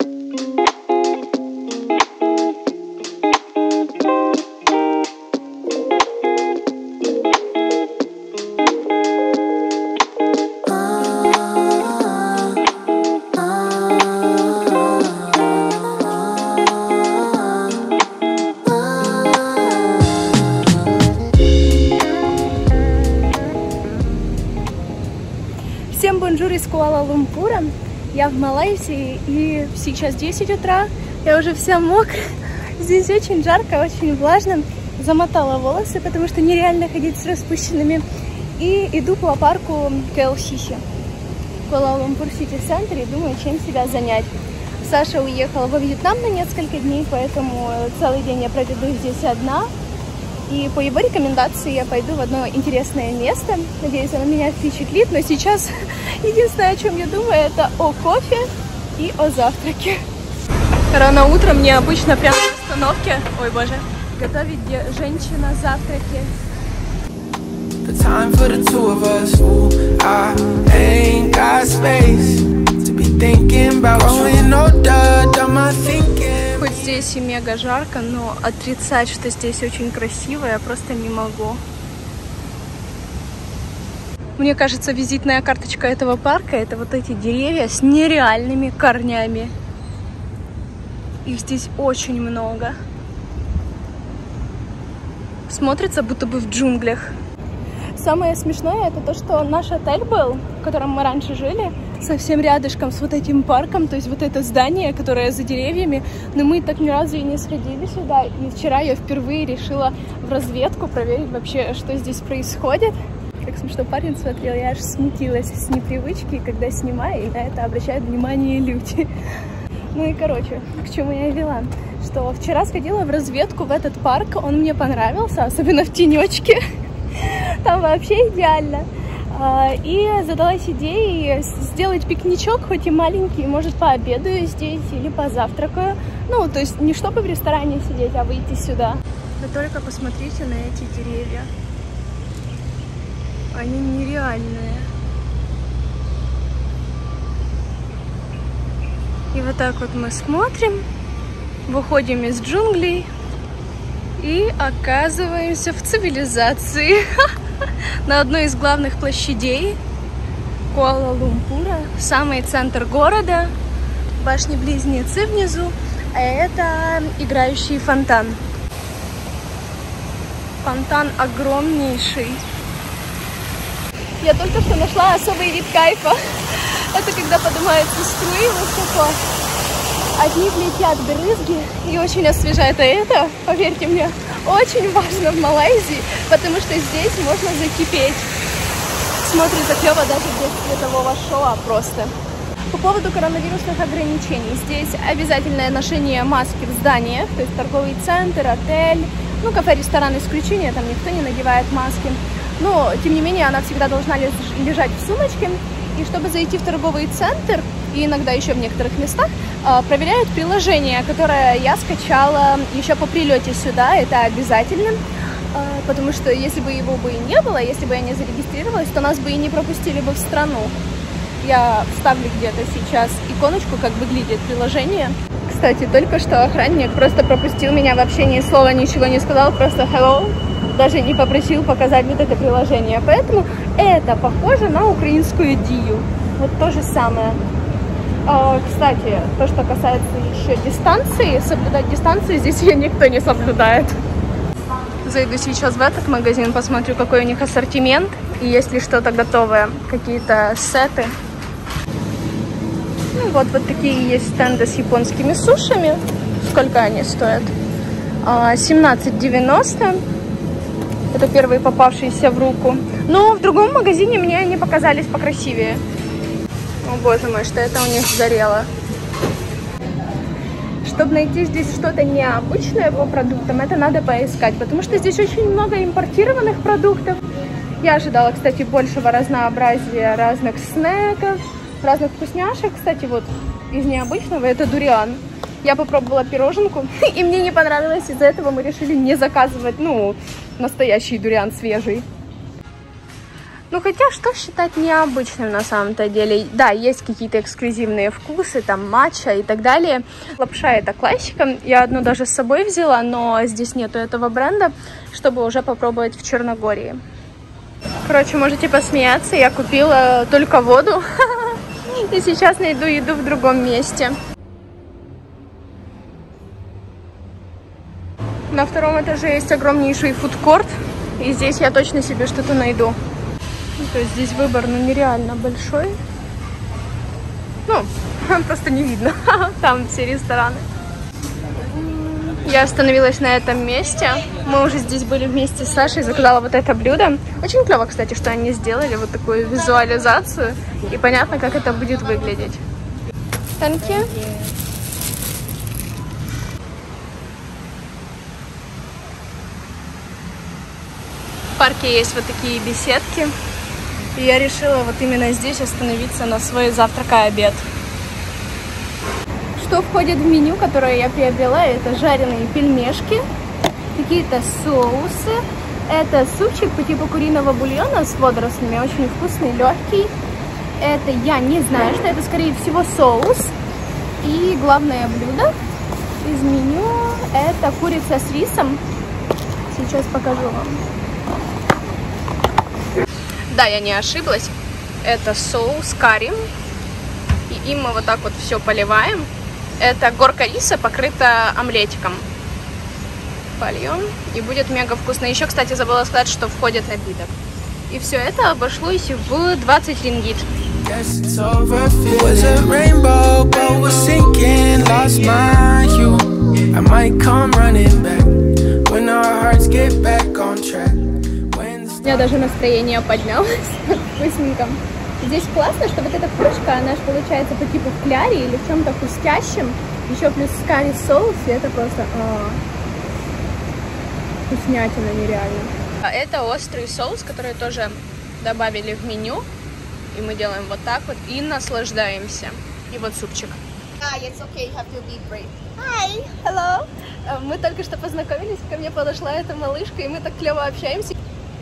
Всем бонжур из Куала-Лумпура. Я в Малайзии, и сейчас 10 утра. Я уже вся мокрая. Здесь очень жарко, очень влажно. Замотала волосы, потому что нереально ходить с распущенными. И иду по парку КЛСиси, Куала-Лумпур Сити-центр, и думаю, чем себя занять. Саша уехала во Вьетнам на несколько дней, поэтому целый день я проведу здесь одна. И по его рекомендации я пойду в одно интересное место. Надеюсь, оно меня впечатлит. Но сейчас единственное, о чем я думаю, это о кофе и о завтраке. Рано утром мне обычно прямо в остановке, ой боже, готовит женщина завтраки. Хоть здесь и мега жарко, но отрицать, что здесь очень красиво, я просто не могу. Мне кажется, визитная карточка этого парка — это вот эти деревья с нереальными корнями. Их здесь очень много. Смотрится, будто бы в джунглях. Самое смешное — это то, что наш отель был, в котором мы раньше жили, совсем рядышком с вот этим парком, то есть вот это здание, которое за деревьями, но мы так ни разу и не сходили сюда, и вчера я впервые решила в разведку проверить вообще, что здесь происходит. Как смешно парень смотрел, я аж смутилась с непривычки, когда снимаю, и на это обращают внимание люди. Ну и короче, к чему я и вела, что вчера сходила в разведку в этот парк, он мне понравился, особенно в тенечке, там вообще идеально. И задалась идеей сделать пикничок, хоть и маленький, может, пообедаю здесь или позавтракаю. Ну, то есть не чтобы в ресторане сидеть, а выйти сюда. Вы только посмотрите на эти деревья. Они нереальные. И вот так вот мы смотрим, выходим из джунглей и оказываемся в цивилизации. На одной из главных площадей Куала-Лумпура, самый центр города, башни-близнецы внизу, а это играющий фонтан. Фонтан огромнейший. Я только что нашла особый вид кайфа. Это когда поднимаются струи высоко, от них летят брызги и очень освежает. А это, поверьте мне, очень важно в Малайзии, потому что здесь можно закипеть. Смотрится клево даже без светового шоу просто. По поводу коронавирусных ограничений. Здесь обязательное ношение маски в зданиях, то есть торговый центр, отель, ну, кафе, ресторан исключение, там никто не надевает маски. Но, тем не менее, она всегда должна лежать в сумочке. И чтобы зайти в торговый центр, и иногда еще в некоторых местах, проверяют приложение, которое я скачала еще по прилете сюда. Это обязательно, потому что если бы его бы и не было, если бы я не зарегистрировалась, то нас бы и не пропустили бы в страну. Я вставлю где-то сейчас иконочку, как выглядит приложение. Кстати, только что охранник просто пропустил меня, вообще ни слова ничего не сказал, просто hello. Даже не попросил показать вот это приложение. Поэтому это похоже на украинскую Дию. Вот то же самое. Кстати, то, что касается еще дистанции, соблюдать дистанцию здесь ее никто не соблюдает. Зайду сейчас в этот магазин, посмотрю, какой у них ассортимент. И есть ли что-то готовое, какие-то сеты. Ну, вот такие есть стенды с японскими сушами. Сколько они стоят? 17,90. Это первые попавшиеся в руку. Но в другом магазине мне они показались покрасивее. О боже мой, что это у них сгорело. Чтобы найти здесь что-то необычное по продуктам, это надо поискать, потому что здесь очень много импортированных продуктов. Я ожидала, кстати, большего разнообразия разных снеков, разных вкусняшек. Кстати, вот из необычного это дуриан. Я попробовала пироженку, и мне не понравилось. Из-за этого мы решили не заказывать, ну, настоящий дуриан свежий. Ну, хотя, что считать необычным на самом-то деле? Да, есть какие-то эксклюзивные вкусы, там, матча и так далее. Лапша — это классика. Я одну даже с собой взяла, но здесь нету этого бренда, чтобы уже попробовать в Черногории. Короче, можете посмеяться, я купила только воду. И сейчас найду еду в другом месте. На втором этаже есть огромнейший фудкорт. И здесь я точно себе что-то найду. То есть здесь выбор, ну, нереально большой. Ну, просто не видно. Там все рестораны. Я остановилась на этом месте. Мы уже здесь были вместе с Сашей. Заказала вот это блюдо. Очень клево, кстати, что они сделали вот такую визуализацию. И понятно, как это будет выглядеть. Thank you. В парке есть вот такие беседки. И я решила вот именно здесь остановиться на свой завтрак и обед. Что входит в меню, которое я приобрела? Это жареные пельмешки, какие-то соусы. Это супчик по типу куриного бульона с водорослями, очень вкусный, легкий. Это я не знаю, что это, скорее всего, соус. И главное блюдо из меню — это курица с рисом. Сейчас покажу вам. Да, я не ошиблась. Это соус карри. И им мы вот так вот все поливаем. Это горка риса, покрыта омлетиком. Польем. И будет мега вкусно. Еще, кстати, забыла сказать, что входит напиток. И все это обошлось в 20 рингит. У меня даже настроение поднялось. Вкусненько. Здесь классно, что вот эта кружка, она же получается по типу в кляре или в чем-то хрустящем. Еще плюс карри соус, и это просто вкуснятина нереально. Это острый соус, который тоже добавили в меню. И мы делаем вот так вот и наслаждаемся. И вот супчик. Hi, it's okay, you have to be brave. Hi, hello. Мы только что познакомились, ко мне подошла эта малышка, и мы так клево общаемся.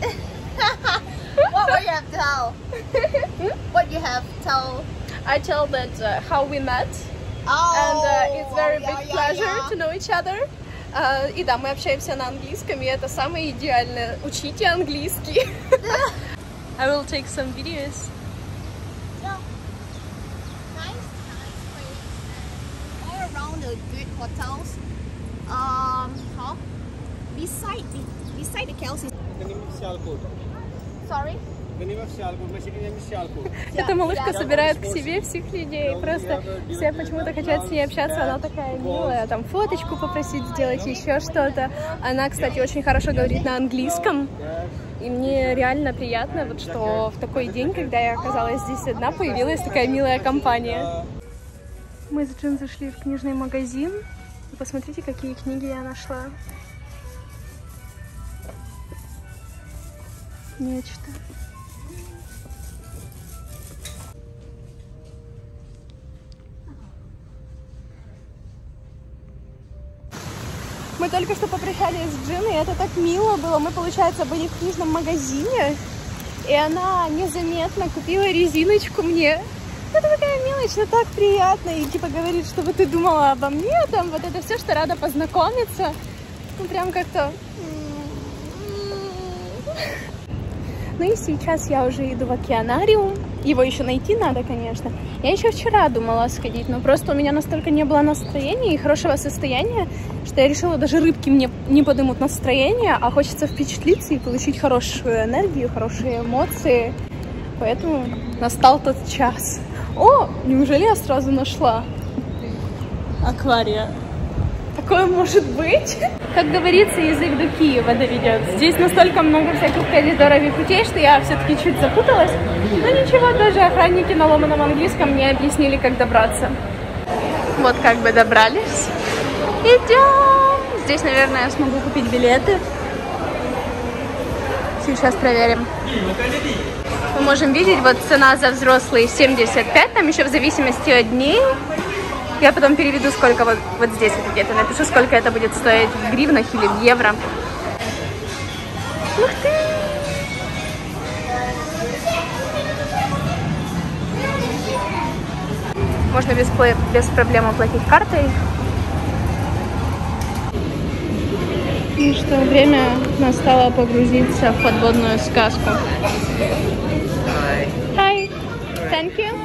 What will you have to tell? What you have to tell? I tell that how we met, and it's very big pleasure to know each other. И да, мы общаемся на английском, и это самое идеальное. Учите английский. I will take some videos. Yeah. Nice place. All around the good hotels. Beside the Kelsey. Sorry? Эта малышка собирает к себе всех людей. Просто все почему-то хотят с ней общаться. Она такая милая. Там фоточку попросить сделать, еще что-то. Она, кстати, очень хорошо говорит на английском. И мне реально приятно, вот, что в такой день, когда я оказалась здесь одна, появилась такая милая компания. Мы с Джин зашли в книжный магазин. И посмотрите, какие книги я нашла. Нечто. Мы только что попрощались с Джин, и это так мило было. Мы, получается, были в книжном магазине, и она незаметно купила резиночку мне. Это такая мелочь, но так приятно. И типа говорит, чтобы ты думала обо мне, там вот это все, что рада познакомиться. Ну прям как-то... Ну и сейчас я уже иду в океанариум. Его еще найти надо, конечно. Я еще вчера думала сходить, но просто у меня настолько не было настроения и хорошего состояния, что я решила, даже рыбки мне не поднимут настроение, а хочется впечатлиться и получить хорошую энергию, хорошие эмоции. Поэтому настал тот час. О, неужели я сразу нашла аквария? Такое может быть? Как говорится, язык до Киева доведет. Здесь настолько много всяких коридоров и путей, что я все-таки чуть запуталась. Но ничего, даже охранники на ломаном английском мне объяснили, как добраться. Вот как бы добрались. Идем! Здесь, наверное, я смогу купить билеты. Сейчас проверим. Мы можем видеть, вот цена за взрослые 75, там еще в зависимости от дней. Я потом переведу, сколько вот здесь вот где-то напишу, сколько это будет стоить в гривнах или в евро. Ух ты! Можно без проблем оплатить картой. И что время настало погрузиться в подводную сказку. Hi. Thank you.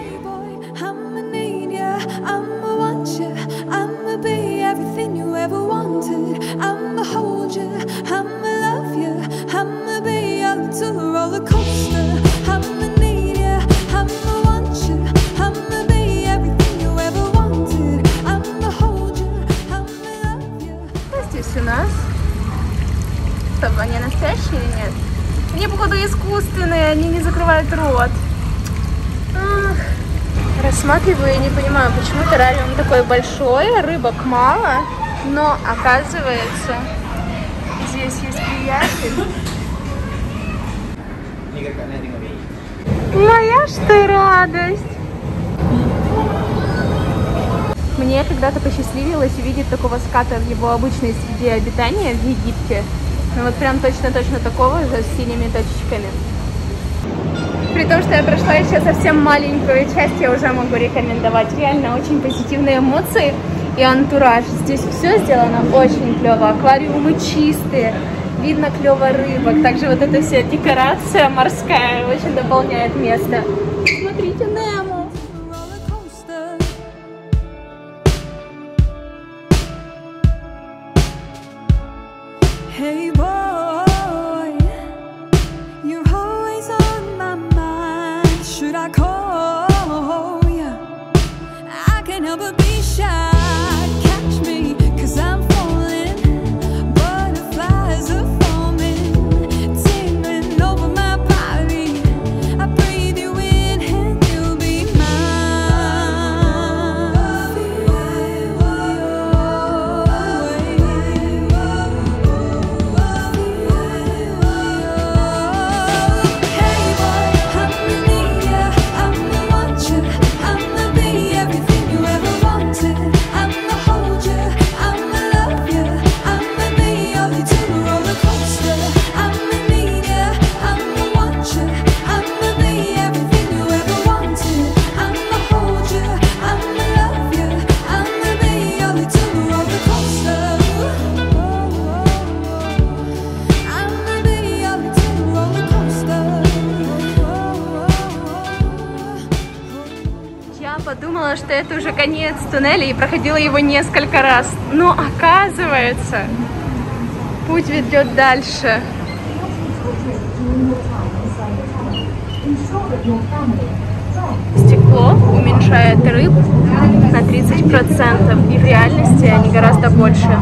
У нас. Стоп, они настоящие или нет? Они, походу, искусственные, они не закрывают рот. Ах. Рассматриваю и не понимаю, почему террариум такой большой, рыбок мало, но оказывается, здесь есть приятель. Моя ж ты радость! Мне когда-то посчастливилось увидеть такого ската в его обычной среде обитания в Египте. Ну вот прям точно такого же, с синими точечками. При том, что я прошла еще совсем маленькую часть, я уже могу рекомендовать. Реально очень позитивные эмоции и антураж. Здесь все сделано очень клево. Аквариумы чистые, видно клево рыбок. Также вот эта вся декорация морская очень дополняет место. Смотрите, Немо! Hey boy, you're always on my mind. Should I call you? I can't help but be shy. Catch me, 'cause I'm falling. Butterflies are forming, tingling over my body. I breathe you in and you'll be Подумала, что это уже конец туннеля и проходила его несколько раз. Но оказывается, путь ведет дальше. Стекло уменьшает рыб на 30%, и в реальности они гораздо больше.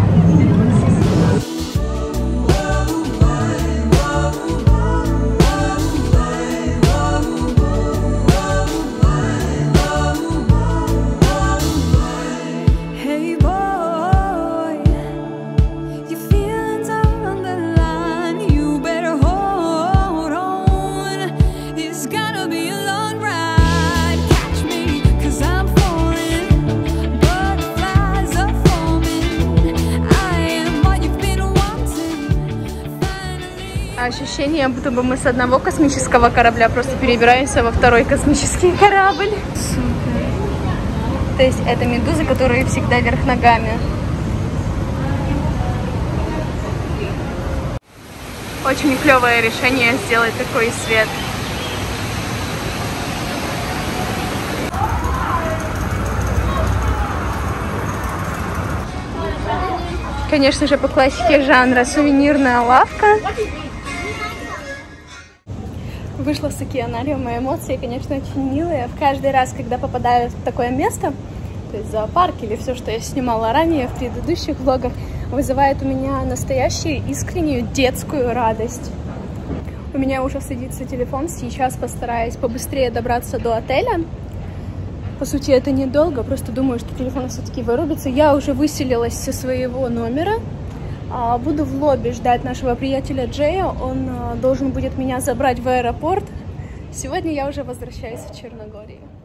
Ощущение, будто бы мы с одного космического корабля просто перебираемся во второй космический корабль. Супер. То есть это медузы, которые всегда вверх ногами. Очень клевое решение сделать такой свет. Конечно же, по классике жанра сувенирная лавка. Вышла с океанариума, эмоции, конечно, очень милые. Каждый раз, когда попадаю в такое место, то есть зоопарк или все, что я снимала ранее в предыдущих влогах, вызывает у меня настоящую, искреннюю детскую радость. У меня уже садится телефон, сейчас постараюсь побыстрее добраться до отеля. По сути, это недолго, просто думаю, что телефон все-таки вырубится. Я уже выселилась со своего номера. Буду в лобби ждать нашего приятеля Джея. Он должен будет меня забрать в аэропорт. Сегодня я уже возвращаюсь в Черногорию.